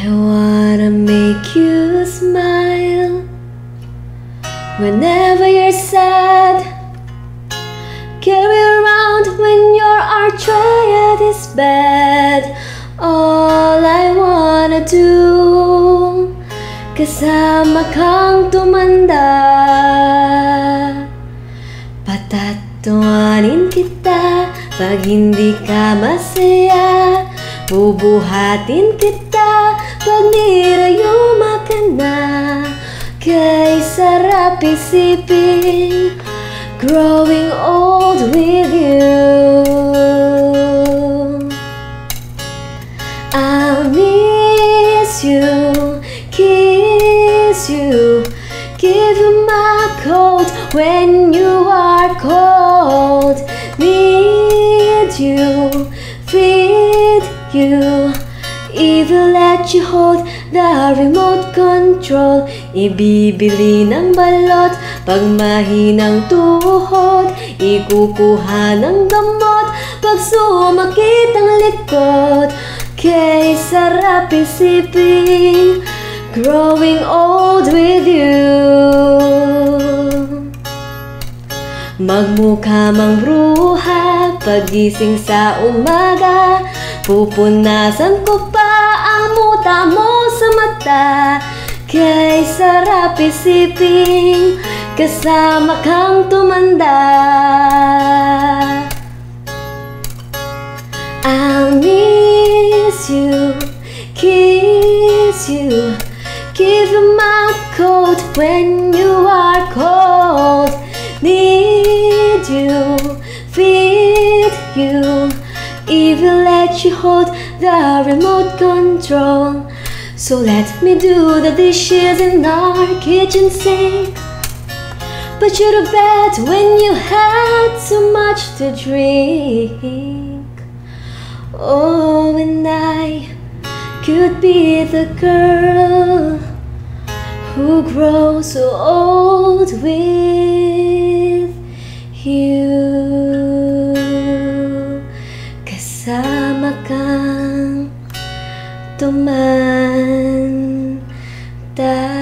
I wanna make you smile whenever you're sad. Carry around when your arthritis is bad. All I wanna do, kasama kang tumanda. Patatawanin kita pag hindi ka masaya. Bubuhatin kita pag nirayuma ka na. Kay sarap isipin growing old with you. I'll miss you, kiss you, give you my coat when you are cold. Need you, feed you, even let you hold the remote control. Ibibili ng balot pag mahinang tuhod. Ikukuha ng gamot pag sumakit ang likod. Kay sarap isipin growing old with you. Magmukha mang bruha pagising sa umaga. Pupunasan ko pa ang muta mo sa mata. Kay sarap isipin kasama kang tumanda. I'll miss you, kiss you, give you my coat when you are cold. Need you, feed you, even let you hold the remote control. So let me do the dishes in our kitchen sink. Put you to bed when you had so much to drink. Oh, and I could be the girl who grows so old with you. Kasama kang tumanda.